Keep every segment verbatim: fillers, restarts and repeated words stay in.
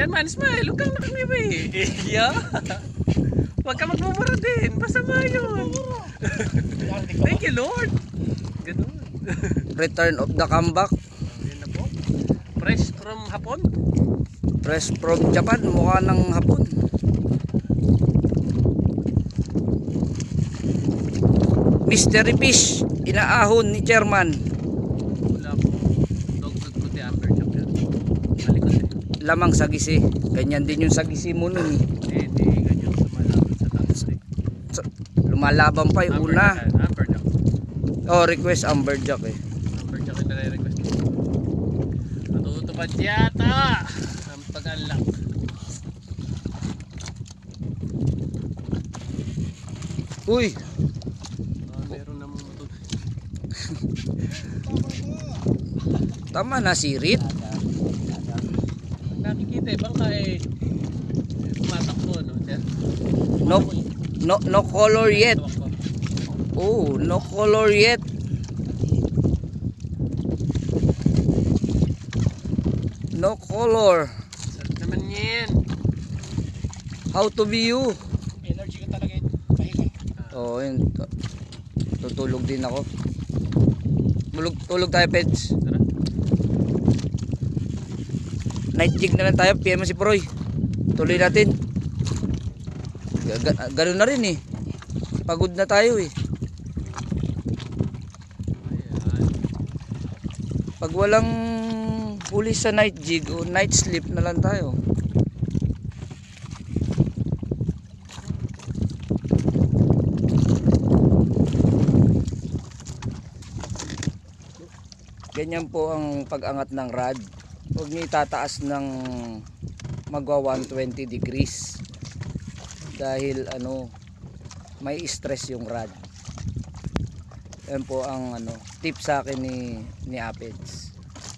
Chairman, smile. Huwag kang nakangibay. Yeah. Huwag ka magmumura din. Masama yun. Thank you, Lord. Ganun. Return of the comeback. Yan na po. Fresh from Hapon. Fresh from Japan. Mukha ng hapon. Mystery fish. Inaahon ni Chairman. Wala po. Dog food mo di amberjack yan. Malikot eh. Lamang sagisi. Ganyan din yung sagisi mo nun eh. Hindi, hindi. Ganyan sa malapit sa taas eh. So, lumalaban pa yung una. Amberjack. Oh, request amberjack eh. Amberjack yung nare-request. Matutupad yata ang pag-unlock. Uy! Ah, meron namang matutupad. Tama na si Rit. Nakikita eh, bangka eh. Pumatakbo, no? No, no, no color yet. Oh, no color yet. No color. Sarap naman yan. How to be you? Energy ko talaga yun. Pahinga. Oh, yun. Tutulog din ako. Tulog, tulog tayo, Peds. Tara. Night jig na lang tayo. P M si Proy. Tuloy natin. Ga- Ganun na rin eh. Pagod na tayo eh. Ayan. Pag walang huli sa night jig o night sleep na lang tayo. Ganyan po ang pag-angat ng rod. Huwag niyo itataas ng magwa one twenty degrees dahil ano may stress yung rod. Yan po ang ano tip sa akin ni ni Apeds.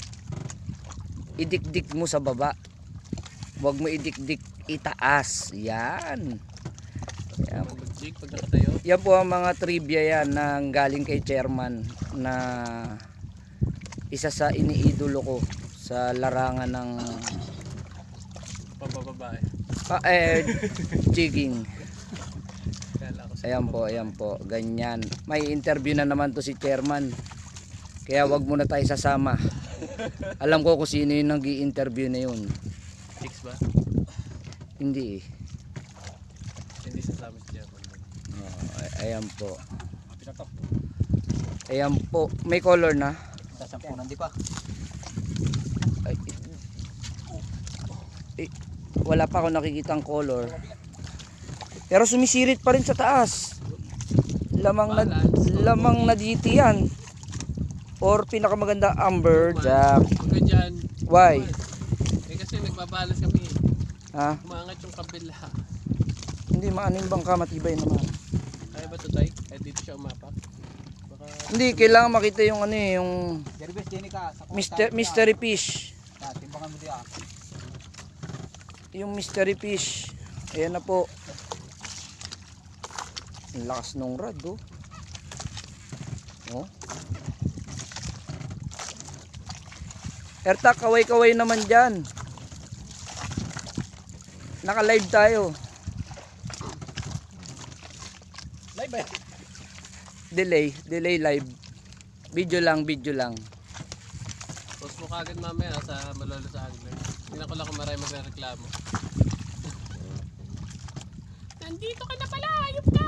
Idikdik mo sa baba. Huwag mo idikdik itaas. Yan. Yan. Mag-jig pag nakatayo. Yan po ang mga trivia yan na galing kay Chairman na isa sa iniidolo ko sa larangan ng Pabababae. ah, eh, jigging. Kala ko sa Ayan po, ayan po, ganyan. May interview na naman to si Chairman. Kaya wag muna tayo sasama. Alam ko kung sino yung nag-i-interview na yun. chicks ba? Hindi eh. Hindi sasama si German. Oh, ay- ayan po. Ayan po. May color na. Sasampunan di pa. Ay, eh, wala pa ako nakikitang color. Pero sumisirit pa rin sa taas. Lamang na lamang na D T yan. Or pinakamaganda amberjack. Huwag ka dyan. Why? Eh kasi nagbabalas kami. Ha? Umaangat yung kabila. Hindi maaning bangka matibay naman. Kaya ba ito tay? Kahit dito siya umapak? Baka... Hindi kailangan makita yung ano eh, yung Jervis, dini ka. Sa Mister, mystery fish. Ah, timbangan mo diya. Yung mystery fish. Ayan na po. Ang lakas nung rod oh. Oh. Erta, kaway-kaway naman dyan. Naka-live tayo. Live ba? Delay, delay live. Video lang, video lang. Post mo kagad mamaya sa Malolo sa Angler. Tingnan ko lang kung maray magre-reklamo. Nandito ka na pala, ayop ka!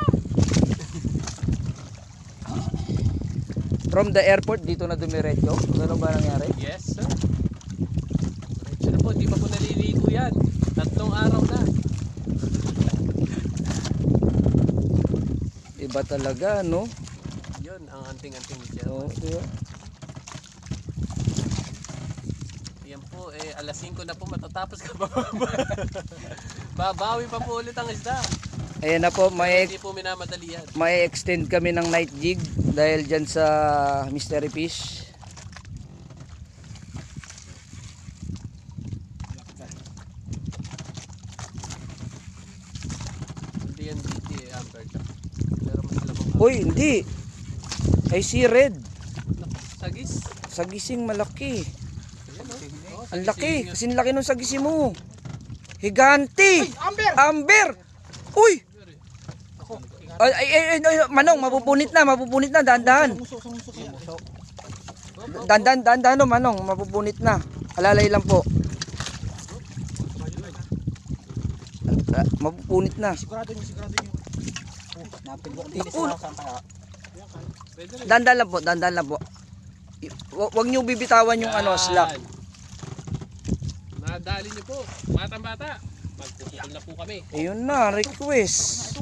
From the airport, dito na dumiretso. Ano ba nangyari? Yes sir. Diretso na po, di pa po naliligo yan. Tatlong araw na. Iba talaga, no? Yun, ang anting-anting ni Jerry. Oh, diba? Yan po, eh, alas singko na po matatapos ka pa. Babawi pa po ulit ang isda. Ayan na po, may Hindi po minamadali yan. may extend kami ng night jig dahil dyan sa mystery fish. Hindi yan D T eh, amberjack. Pero mas lamang. Uy, hindi. I see red. Naku, sagis. Sagising malaki. Ayan, oh. Oh, Ang sagising laki. yun. Kasing laki nung sagisi mo. Higante! Amber! Amber! Uy! Ay, ay, ay, ay, Manong, mapupunit na, mapupunit na, dahan-dahan. Muso, sa muso kaya. Dahan-dahan, dahan-dahan, no, Manong, mapupunit na. Alalay lang po. Ah, mapupunit na. Sigurado nyo, sigurado nyo. Oh, napilwak din Naku. sa saan kaya. Dahan-dahan lang po, dahan-dahan lang po. I- wa- Huwag niyo bibitawan yung ano, slack. Nadali niyo po. Batang-bata. Magpupukol na po kami. Ayun na, request.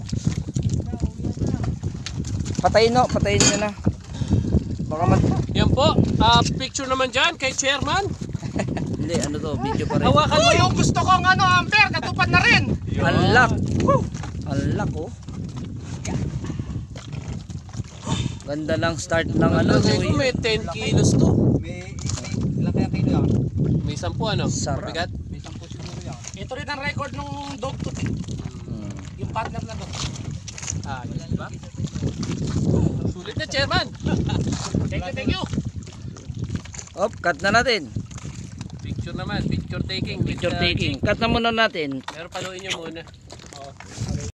Patayin no, patayin nyo na. Baka mat... Yan po. Ah, picture naman dyan kay chairman. Hindi, ano to, video pa rin. Hawakan mo yung gusto kong ano, Amber, katupad na rin. Unlock. Unlock oh. Ganda ng start ng ano. Ano ko may ten kilos to. May, may, ilan kaya kilo yan? May sampu ano? Sarap. Mabigat. May sampu siguro yan. Ito rin ang record nung dog to. Yung partner na dog. Ah, yun ba? Sulit na chairman. Thank you, thank you. Op, cut na natin. Picture naman, picture taking. with Picture the taking. chick. Cut na muna natin. Pero paluin nyo muna.